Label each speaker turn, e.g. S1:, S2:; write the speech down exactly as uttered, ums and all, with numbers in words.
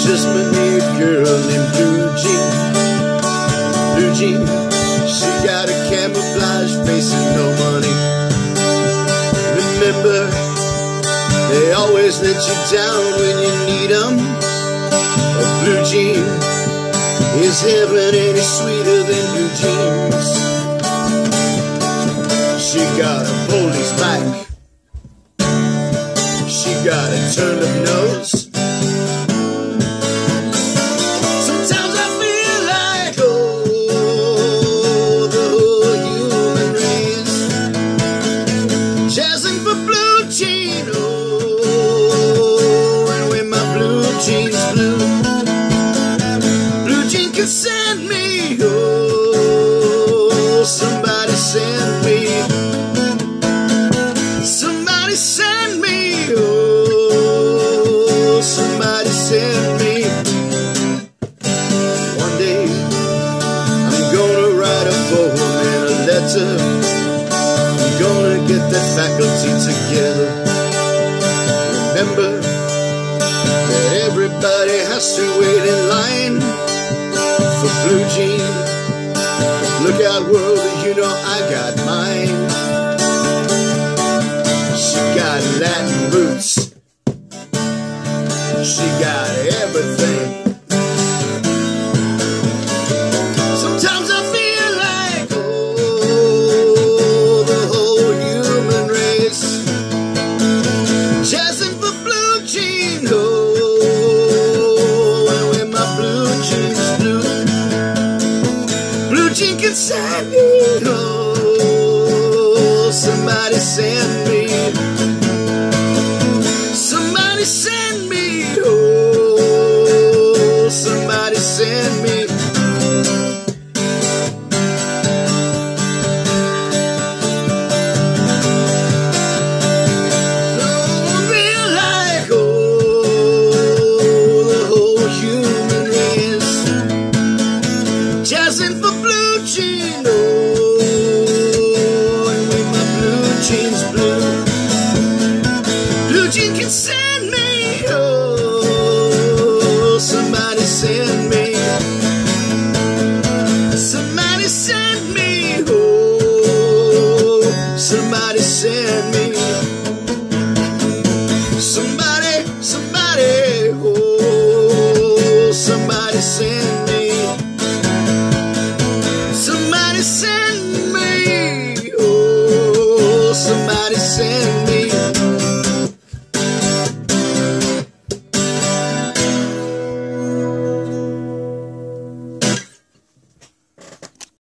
S1: just met me a girl named Blue Jean. Blue Jean, she got a camouflage face and no money. Remember, they always let you down when you need them. A blue jean is heaven and it's sweeter than blue jeans. She got a police back, she got a turned up nose. Sometimes I feel like, oh, the whole human race jazzing for blue jean, oh, and when my blue jeans blue, blue jean can send me, oh, somebody send me. Somebody send me, oh, somebody send me. One day, I'm gonna write a poem and a letter. I'm gonna get the faculty together. Remember that everybody has to wait in line for blue jean. Look out, world, you know I got mine. She got Latin roots, she got everything. Sometimes I feel like, oh, the whole human race jazzing for blue jean, oh, and when my blue jeans blue, blue jean can send me, oh, somebody send me. Somebody send me, oh, somebody send me. Don't feel like, oh, the whole human race jazzing for blue jean, oh, and with my blue jeans blue, blue jean can send me, oh, somebody send me. Somebody send me, oh, somebody send me. Somebody, somebody, oh, somebody send me. Somebody send me, oh, somebody send me.